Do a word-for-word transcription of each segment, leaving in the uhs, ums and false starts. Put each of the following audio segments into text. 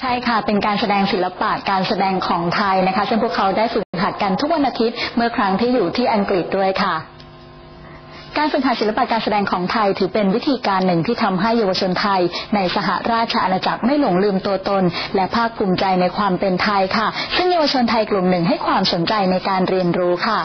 ใช่ค่ะเป็นการแสดงศิลปะการแสดงของไทยนะคะซึ่งพวกเขาได้ฝึกหัดกันทุกวันอาทิตย์เมื่อครั้งที่อยู่ที่อังกฤษด้วยค่ะการฝึกหัดศิลปะการแสดงของไทยถือเป็นวิธีการหนึ่งที่ทำให้เยาวชนไทยในสหราชอาณาจักรไม่หลงลืมตัวตนและภาคภูมิใจในความเป็นไทยค่ะซึ่งเยาวชนไทยกลุ่มหนึ่งให้ความสนใจในการเรียนรู้ค่ะ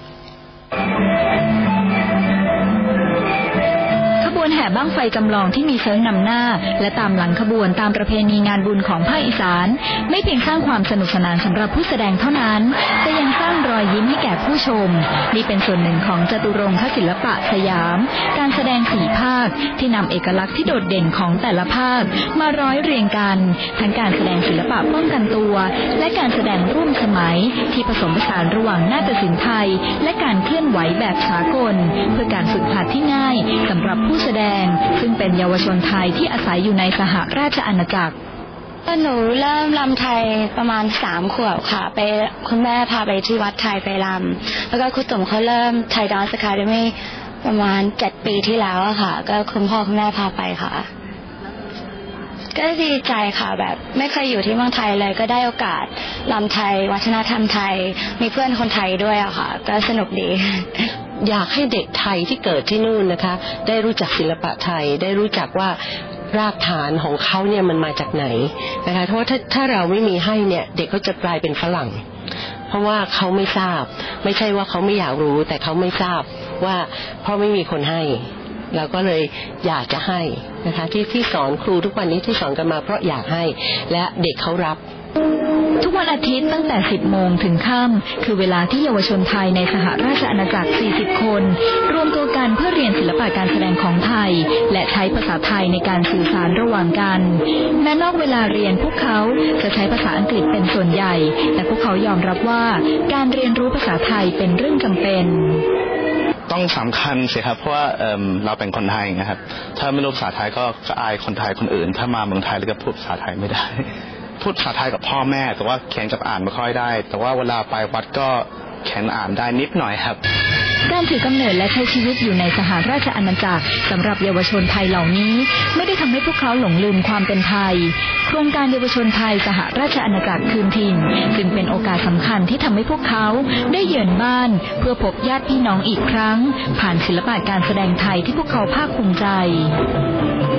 ขบวนแห่บั้งไฟจำลองที่มีเซิร์งนำหน้าและตามหลังขบวนตามประเพณีงานบุญของภาคอีสานไม่เพียงสร้างความสนุกสนานสำหรับผู้แสดงเท่านั้นแต่ยังสร้างรอยยิ้มให้แก่ผู้ชมนี่เป็นส่วนหนึ่งของจตุรงคศิลปะสยามการแสดงสี่ภาคที่นำเอกลักษณ์ที่โดดเด่นของแต่ละภาคมาร้อยเรียงกันทั้งการแสดงศิลปะป้องกันตัวและการแสดงร่วมสมัยที่ผสมผสานระหว่างนาฏศิลป์ไทยและการเคลื่อนไหวแบบสากลเพื่อการฝึกหัดที่ง่ายสำหรับผู้แสดงซึ่งเป็นเยาวชนไทยที่อาศัยอยู่ในสหราชอาณาจักรหนูเริ่มรำไทยประมาณสามขวบค่ะไปคุณแม่พาไปที่วัดไทยไปรำแล้วก็ครูตุ่มเขาเริ่มไทยดานซ์อะคาเดมี่ประมาณเจ็ดปีที่แล้วค่ะก็คุณพ่อคุณแม่พาไปค่ะก็ดีใจค่ะแบบไม่เคยอยู่ที่เมืองไทยเลยก็ได้โอกาสรำไทยวัฒนธรรมไทยมีเพื่อนคนไทยด้วยอะค่ะก็สนุกดีอยากให้เด็กไทยที่เกิดที่นู่นนะคะได้รู้จักศิลปะไทยได้รู้จักว่ารากฐานของเขาเนี่ยมันมาจากไหนนะคะเพราะว่าถ้าถ้าเราไม่มีให้เนี่ยเด็กเขาจะกลายเป็นฝรั่งเพราะว่าเขาไม่ทราบไม่ใช่ว่าเขาไม่อยากรู้แต่เขาไม่ทราบว่าเพราะไม่มีคนให้เราก็เลยอยากจะให้นะคะที่ที่สอนครูทุกวันนี้ที่สอนกันมาเพราะอยากให้และเด็กเขารับทุกวันอาทิตย์ตั้งแต่สิบโมงถึงค่ำคือเวลาที่เยาวชนไทยในสหราชอาณาจักรสี่สิบคนรวมตัวกันเพื่อเรียนศิลปะการแสดงของไทยและใช้ภาษาไทยในการสื่อสารระหว่างกันแม้นอกเวลาเรียนพวกเขาจะใช้ภาษาอังกฤษเป็นส่วนใหญ่แต่พวกเขายอมรับว่าการเรียนรู้ภาษาไทยเป็นเรื่องจำเป็นต้องสำคัญสิครับเพราะว่า เ, เราเป็นคนไทยนะครับถ้าไม่รู้ภาษาไทยก็อายคนไทยคนอื่นถ้ามาเมืองไทยแล้วก็พูดภาษาไทยไม่ได้พูดภาษาไทยกับพ่อแม่แต่ว่าเขียนกับอ่านไม่ค่อยได้แต่ว่าเวลาไปวัดก็เขียนอ่านได้นิดหน่อยครับการถือกำเนิดและใช้ชีวิตอยู่ในสหราชอาณาจักรสำหรับเยาวชนไทยเหล่านี้ไม่ได้ทำให้พวกเขาหลงลืมความเป็นไทยโครงการเยาวชนไทยสหราชอาณาจักรคืนถิ่นจึงเป็นโอกาสสำคัญที่ทำให้พวกเขาได้เยือนบ้านเพื่อพบญาติพี่น้องอีกครั้งผ่านศิลปะการแสดงไทยที่พวกเขาภาคภูมิใจ